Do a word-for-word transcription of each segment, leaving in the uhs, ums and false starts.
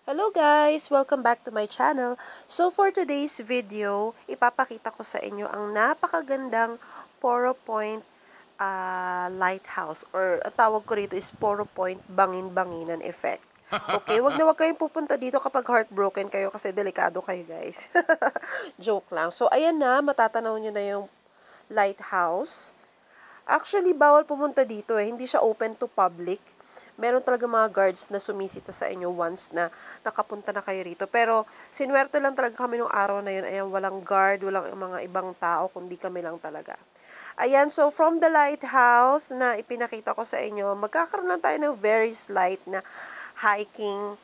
Hello guys! Welcome back to my channel. So for today's video, ipapakita ko sa inyo ang napakagandang Poro Point uh, lighthouse or ang tawag ko rito is Poro Point bangin-banginan effect. Okay, wag na wag kayong pupunta dito kapag heartbroken kayo kasi delikado kayo guys. Joke lang. So ayan na, matatanaw nyo na yung lighthouse. Actually, bawal pumunta dito eh. Hindi siya open to public. Meron talaga mga guards na sumisita sa inyo once na nakapunta na kayo rito. Pero, sinwerte lang talaga kami nung araw na yun. Ayan, walang guard, walang mga ibang tao, kundi kami lang talaga. Ayan, so from the lighthouse na ipinakita ko sa inyo, magkakaroon lang tayo ng very slight na hiking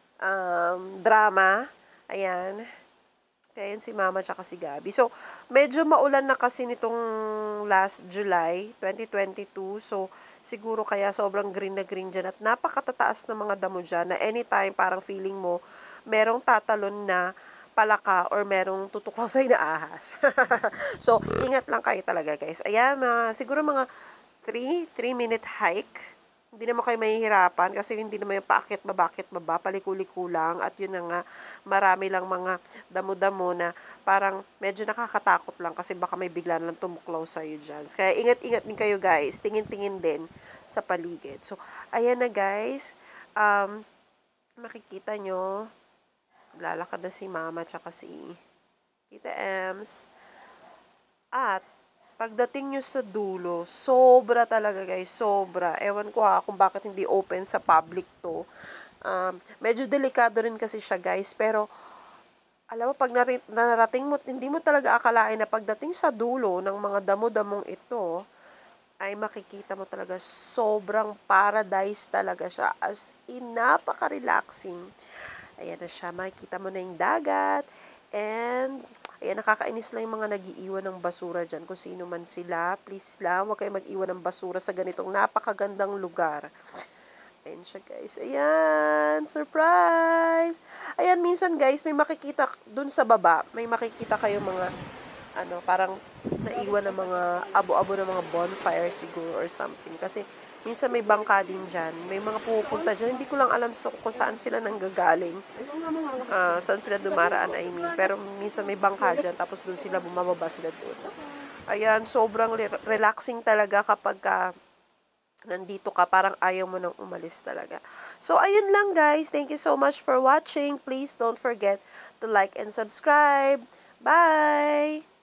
um, drama. Ayan. Kaya yun si Mama tsaka si Gabi. So, medyo maulan na kasi nitong last July, twenty twenty-two. So, siguro kaya sobrang green na green dyan. At napakatataas ng mga damo dyan na anytime parang feeling mo merong tatalon na palaka or merong tutuklaw sa'yo na ahas. So, ingat lang kayo talaga guys. Ayan, mga, siguro mga three minute hike. Hindi naman kayo mahihirapan kasi hindi naman yung paakit babakit baba, paliko-liko lang at yun na nga, marami lang mga damo-damo na parang medyo nakakatakot lang kasi baka may bigla lang tumuklaw sa'yo dyan. Kaya ingat-ingat din kayo guys, tingin-tingin din sa paligid. So, ayan na guys, um, makikita nyo, lalakad na si Mama tsaka si Tita Ems. At, pagdating nyo sa dulo, sobra talaga guys, sobra. Ewan ko ha kung bakit hindi open sa public to. Um, medyo delikado rin kasi siya guys, pero alam mo, pag narating mo, hindi mo talaga akalain na pagdating sa dulo ng mga damo-damong ito, ay makikita mo talaga sobrang paradise talaga siya. As in, napaka-relaxing. Ayan na siya, makikita mo na yung dagat, and ayan, nakakainis lang yung mga nag-iiwan ng basura dyan. Kung sino man sila, please lang, huwag kayo mag-iwan ng basura sa ganitong napakagandang lugar. Ayan siya guys. Ayan, surprise! Ayan, minsan guys, may makikita dun sa baba, may makikita kayong mga, ano, parang naiwan ng mga abo-abo ng mga bonfire siguro or something. Kasi minsan may bangka din dyan. May mga pupunta dyan. Hindi ko lang alam so, kung saan sila nanggagaling. Uh, saan sila dumaraan, I mean. Pero minsan may bangka dyan, tapos dun sila bumababa sila dun. Ayan, sobrang relaxing talaga kapag ka nandito ka, parang ayaw mo nang umalis talaga. So, ayun lang guys. Thank you so much for watching. Please don't forget to like and subscribe. Bye!